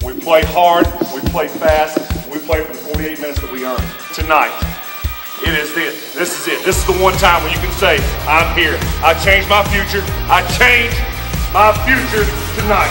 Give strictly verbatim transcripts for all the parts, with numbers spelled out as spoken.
We play hard, we play fast, and we play for the forty-eight minutes that we earn. Tonight, it is this. This is it. This is the one time when you can say, I'm here. I changed my future. I changed my future tonight.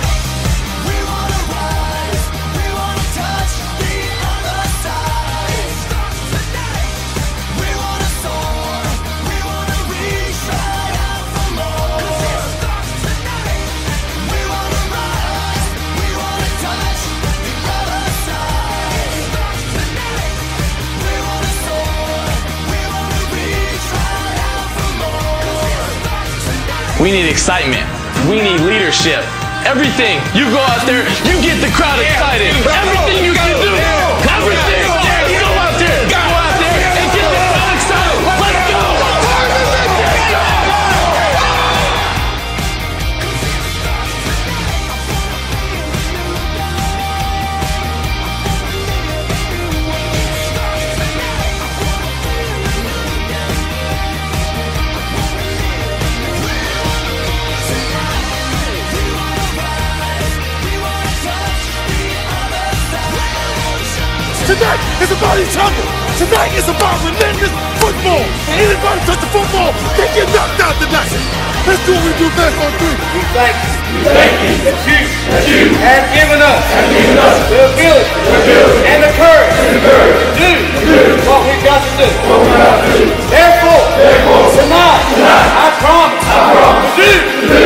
We need excitement. We need leadership. Everything. You go out there, you get the crowd excited. Everything you can do. Everything. You go out there, go out there and get the crowd excited. Let's go. Tonight is about each other. Tonight is about relentless football. And anybody touch the football, they get knocked out tonight. Let's do what we do best on three. We thank you. We thank you. That you, that you have given us, have given us the ability, the ability and the courage, and the courage to do, to do what we've got to do. what we got to do. Therefore, Therefore, tonight, tonight I promise, I promise to do, to do